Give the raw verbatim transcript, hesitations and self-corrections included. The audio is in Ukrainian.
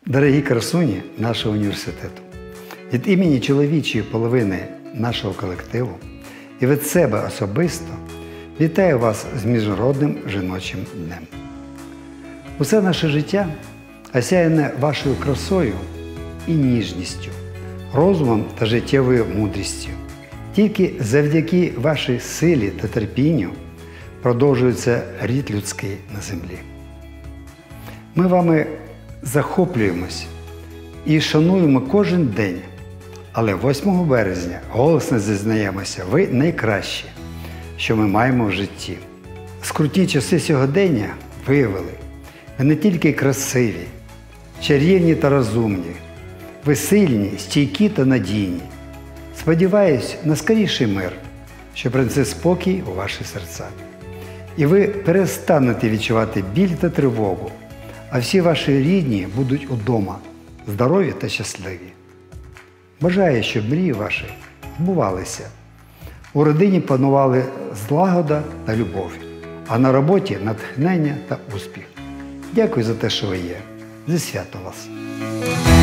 Дорогі красуні нашого університету, від імені чоловічої половини нашого колективу і від себе особисто вітаю вас з Міжнародним жіночим днем. Усе наше життя осяяне вашою красою і ніжністю, розумом та життєвою мудрістю. Тільки завдяки вашій силі та терпінню продовжується рід людський на землі. Ми вами захоплюємось і шануємо кожен день, але восьмого березня голосно зізнаємося, ви найкращі, що ми маємо в житті. Скрутні часи сьогодення виявили, ви не тільки красиві, чарівні та розумні, ви сильні, стійкі та надійні. Сподіваюсь на скоріший мир, що принесе спокій у ваші серця. І ви перестанете відчувати біль та тривогу, а всі ваші рідні будуть удома, здорові та щасливі. Бажаю, щоб мрії ваші збувалися. У родині панували злагода та любов, а на роботі натхнення та успіх. Дякую за те, що ви є. Зі святом вас!